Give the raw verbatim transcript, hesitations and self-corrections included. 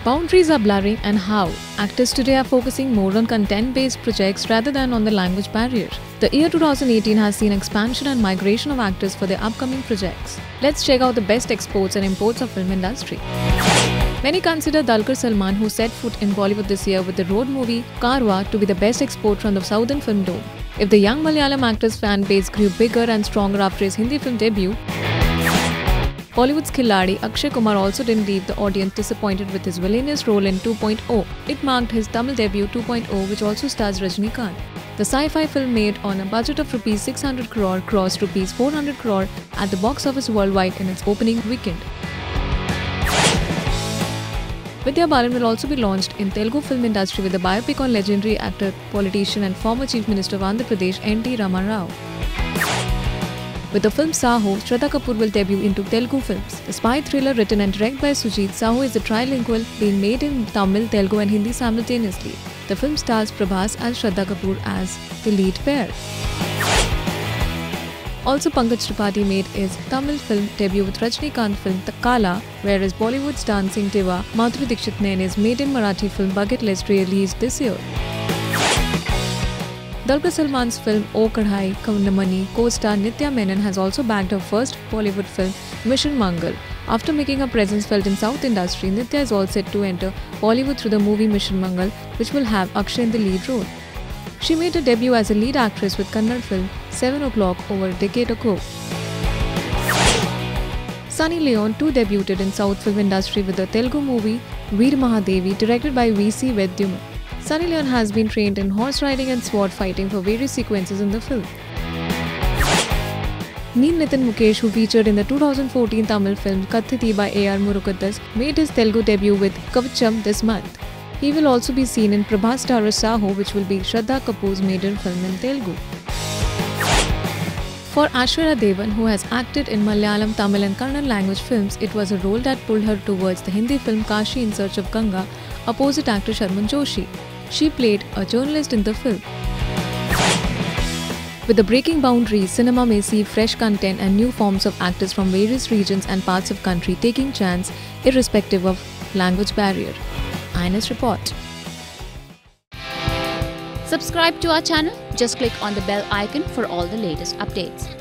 Boundaries are blurring, and how actors today are focusing more on content-based projects rather than on the language barrier. The year two thousand eighteen has seen expansion and migration of actors for their upcoming projects. Let's check out the best exports and imports of film industry. Many consider Dulquer Salmaan, who set foot in Bollywood this year with the road movie Karwa, to be the best export from the southern film dome. If the young Malayalam actor's fan base grew bigger and stronger after his Hindi film debut, Bollywood's Khiladi Akshay Kumar also didn't leave the audience disappointed with his villainous role in two point oh. It marked his Tamil debut two point oh, which also stars Rajinikanth. The sci-fi film, made on a budget of rupees six hundred crore, crossed rupees four hundred crore at the box office worldwide in its opening weekend. Vidya Balan will also be launched in Telugu film industry with a biopic on legendary actor, politician and former Chief Minister of Andhra Pradesh N T Rama Rao. With the film Saho, Shraddha Kapoor will debut into Telugu films. The spy thriller written and directed by Sujit, Saho is a trilingual, being made in Tamil, Telugu and Hindi simultaneously. The film stars Prabhas and Shraddha Kapoor as the lead pair. Also, Pankaj Tripathi made his Tamil film debut with Rajinikanth film Kala, whereas Bollywood's dancing diva Madhuri Dixit ne his maiden Marathi film Bucket List released this year. Dulquer Salmaan's film O Kadhai Kaunamani co-star Nitya Menon has also bagged her first Bollywood film Mission Mangal. After making her presence felt in South industry, Nitya is all set to enter Bollywood through the movie Mission Mangal, which will have Akshay in the lead role. She made her debut as a lead actress with Kannada film seven o'clock over a decade ago. Sunny Leone too debuted in South film industry with the Telugu movie Veer Mahadevi, directed by V C Vedyuma. Sunny Leone has been trained in horse riding and sword fighting for various sequences in the film. Neen Nitin Mukesh, who featured in the two thousand fourteen Tamil film Kathiti by A R Murugatdas, made his Telugu debut with Kavacham this month. He will also be seen in Prabhas starrer Saho, which will be Shraddha Kapoor's maiden film in Telugu. For Aishwarya Devan, who has acted in Malayalam, Tamil and Kannada language films, it was a role that pulled her towards the Hindi film Kashi in Search of Ganga, opposite actor Sharman Joshi. She played a journalist in the film. With the breaking boundaries, cinema may see fresh content and new forms of actors from various regions and parts of country taking chance irrespective of language barrier. I N S report. Subscribe to our channel. Just click on the bell icon for all the latest updates.